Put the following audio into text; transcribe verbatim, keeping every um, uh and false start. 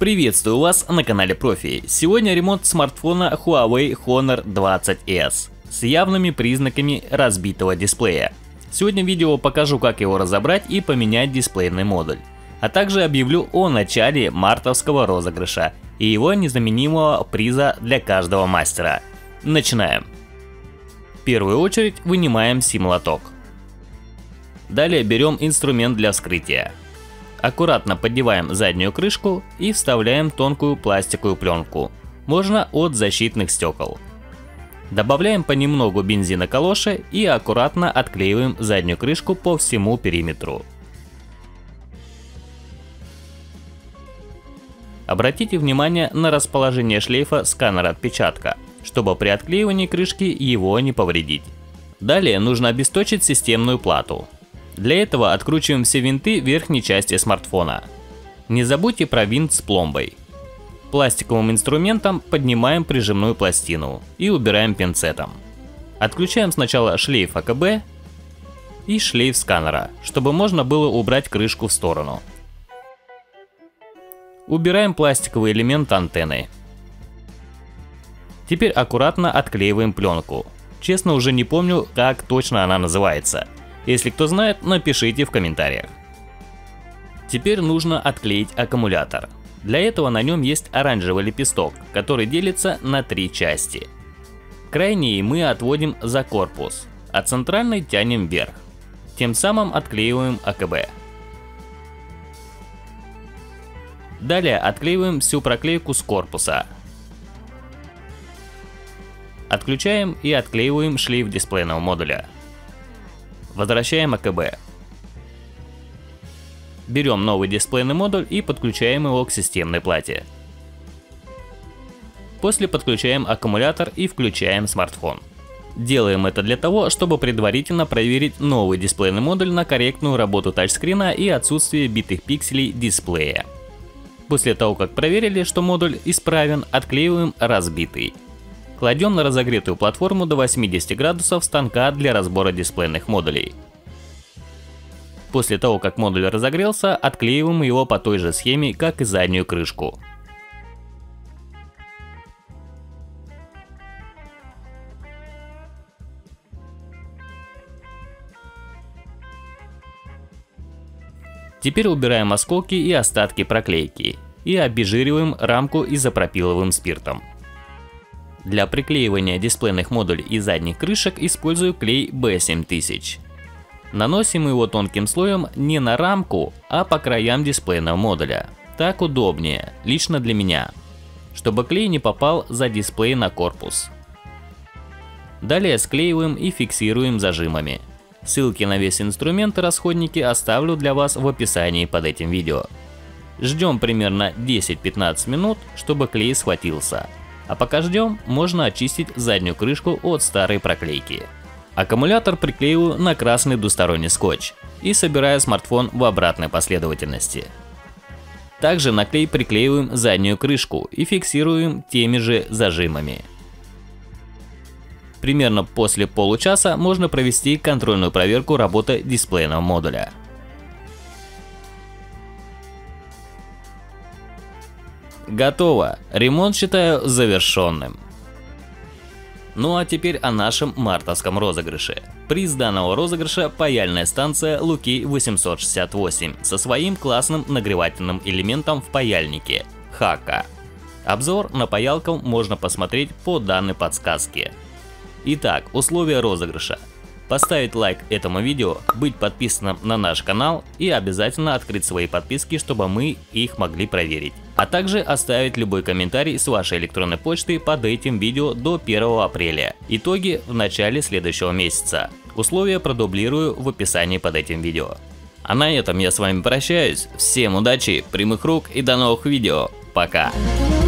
Приветствую вас на канале Профи. Сегодня ремонт смартфона Huawei Honor двадцать эс с явными признаками разбитого дисплея. Сегодня в видео покажу, как его разобрать и поменять дисплейный модуль. А также объявлю о начале мартовского розыгрыша и его незаменимого приза для каждого мастера. Начинаем. В первую очередь вынимаем сим-лоток. Далее берем инструмент для вскрытия. Аккуратно поддеваем заднюю крышку и вставляем тонкую пластиковую пленку, можно от защитных стекол. Добавляем понемногу бензина калоши и аккуратно отклеиваем заднюю крышку по всему периметру. Обратите внимание на расположение шлейфа сканера отпечатка, чтобы при отклеивании крышки его не повредить. Далее нужно обесточить системную плату. Для этого откручиваем все винты верхней части смартфона. Не забудьте про винт с пломбой. Пластиковым инструментом поднимаем прижимную пластину и убираем пинцетом. Отключаем сначала шлейф а ка бэ и шлейф сканера, чтобы можно было убрать крышку в сторону. Убираем пластиковый элемент антенны. Теперь аккуратно отклеиваем пленку. Честно, уже не помню, как точно она называется. Если кто знает, напишите в комментариях. Теперь нужно отклеить аккумулятор. Для этого на нем есть оранжевый лепесток, который делится на три части. Крайние мы отводим за корпус, а центральный тянем вверх. Тем самым отклеиваем а ка бэ. Далее отклеиваем всю проклейку с корпуса. Отключаем и отклеиваем шлейф дисплейного модуля. Возвращаем а ка бэ. Берем новый дисплейный модуль и подключаем его к системной плате. После подключаем аккумулятор и включаем смартфон. Делаем это для того, чтобы предварительно проверить новый дисплейный модуль на корректную работу тачскрина и отсутствие битых пикселей дисплея. После того, как проверили, что модуль исправен, отклеиваем разбитый. Кладем на разогретую платформу до восьмидесяти градусов станка для разбора дисплейных модулей. После того, как модуль разогрелся, отклеиваем его по той же схеме, как и заднюю крышку. Теперь убираем осколки и остатки проклейки и обезжириваем рамку изопропиловым спиртом. Для приклеивания дисплейных модулей и задних крышек использую клей бэ семь тысяч. Наносим его тонким слоем не на рамку, а по краям дисплейного модуля. Так удобнее, лично для меня, чтобы клей не попал за дисплей на корпус. Далее склеиваем и фиксируем зажимами. Ссылки на весь инструмент и расходники оставлю для вас в описании под этим видео. Ждем примерно десять-пятнадцать минут, чтобы клей схватился. А пока ждем, можно очистить заднюю крышку от старой проклейки. Аккумулятор приклеиваю на красный двусторонний скотч и собираю смартфон в обратной последовательности. Также на клей приклеиваем заднюю крышку и фиксируем теми же зажимами. Примерно после получаса можно провести контрольную проверку работы дисплейного модуля. Готово. Ремонт считаю завершенным. Ну а теперь о нашем мартовском розыгрыше. Приз данного розыгрыша – паяльная станция Луки восемьсот шестьдесят восемь со своим классным нагревательным элементом в паяльнике – Хака. Обзор на паялку можно посмотреть по данной подсказке. Итак, условия розыгрыша. Поставить лайк этому видео, быть подписанным на наш канал и обязательно открыть свои подписки, чтобы мы их могли проверить. А также оставить любой комментарий с вашей электронной почты под этим видео до первого апреля. Итоги в начале следующего месяца. Условия продублирую в описании под этим видео. А на этом я с вами прощаюсь. Всем удачи, прямых рук и до новых видео. Пока!